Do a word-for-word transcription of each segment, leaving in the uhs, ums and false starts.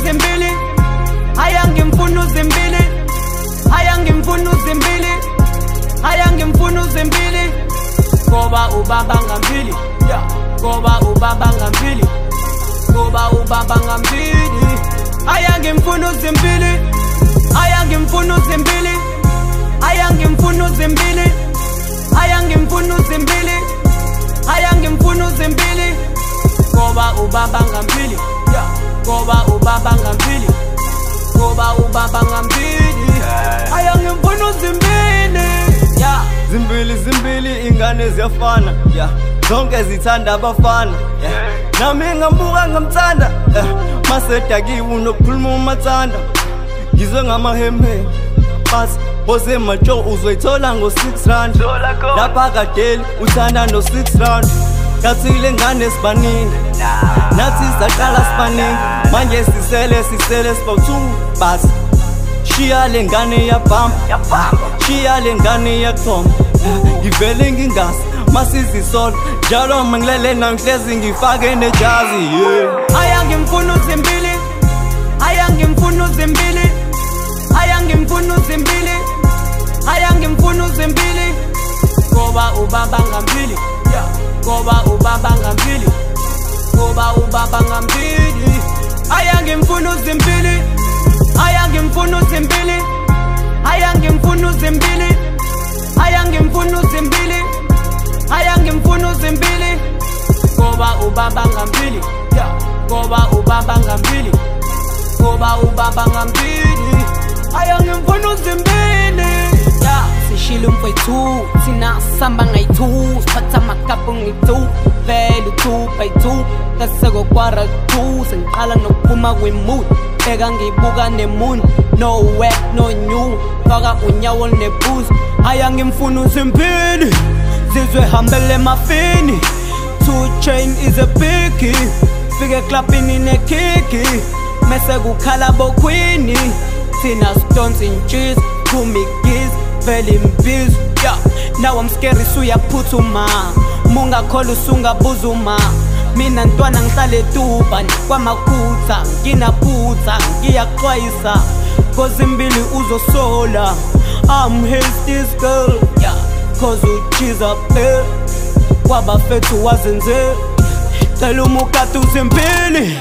Zimbilli, ayangimfuna Zimbilli, ayangimfuna Zimbilli, ayangimfuna Zimbilli, ngoba ubaba ngambili, yeah, ngoba ubaba ngambili, ngoba ubaba ngambili, ayangimfuna Zimbilli, ayangimfuna Zimbilli, ayangimfuna Zimbilli, ayangimfuna Zimbilli, ayangimfuna Zimbilli, ngoba ubaba ngambili, yeah, ngoba ubaba ngambili, ngoba ubaba ngambili, ayangimfuna Zimbilli, yeah. Zimbilli, Zimbilli, ingane ziyafana, yeah, zonke zithanda abafana, yeah, nami ngambuka ngamthanda, yeah, masedakiwe unokukhuluma umathanda, ngizwe ngamahemhe, basi Bose macho uzoyithola ngo six rand, lapha kadeli uthanda no six rand, nathi le ngane sibaningi, nathi saqala sibaningi, manje sisele sisele siba two, basi shiya le ngane yabhamba, shiya le ngane yakhomba, ngivele ngingazi masizisola njalo mangilele nangihlezi ngifake nejazi, yeah. Ayangimfuna Zimbilli, ayangimfuna Zimbilli, ayangimfuna Zimbilli, ayangimfuna Zimbilli, ngoba ubaba ngambili, yeah, ngoba ubaba ngambili, ngoba ubaba ngambili, ayangimfuna Zimbilli, ayangimfuna Zimbilli, ayangimfuna Zimbilli, ayangimfuna Zimbilli, ayangimfuna Zimbilli, ngoba ubaba ngambili, yeah, ngoba ubaba ngambili, ngoba ubaba ngambili, ayangimfuna Zimbilli, yeah. Sishilo mfethu, thina samba ngayi-two, siphatha amakapu ngi-two, vele u-two by two, kaseko kwara two, sengiqala nokuphuma kwi-mood, eka ngibuka nemoon, no wet, no new, faka unyawo nebooze, ayangimfuna Zimbilli, zizwe hambele emafini, two chain is a biggie, fike clubbini nekiki, mese kukhala bokhwini, thina stones in cheese, kumigis, vele imbiz, yeah. Now I'm scary suyaphuthuma, mungakhola usungabuzuma, mina ntwana ngihlale tuba kwamakhutha, nginaphutha ngiyaxwayisa, cause Zimbilli uzosola, I'm his this girl, yeah, cause uchiza pe kwabafethu wazenze, cela umukatu Zimbilli,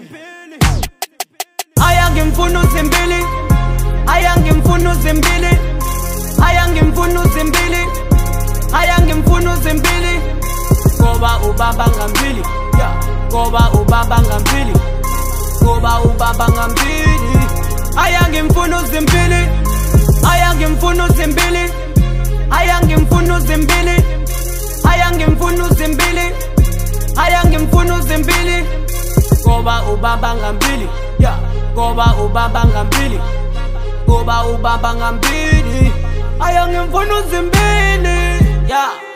ayangimfuna Zimbilli, ayangimfuna Zimbilli, ayangimfuna Zimbilli, ayangimfuna Zimbilli, ngoba ubaba ngambili, yeah, ngoba ubaba ngambili, ngoba ubaba ngambili, ayangimfuna Zimbilli, ayangimfuna Zimbilli, ayangimfuna Zimbilli, ayangimfuna Zimbilli, ayangimfuna Zimbilli, ngoba ubaba ngambili, yeah, ngoba ubaba ngambili, ngoba ubaba ngambili, ayangimfuna Zimbilli, yeah.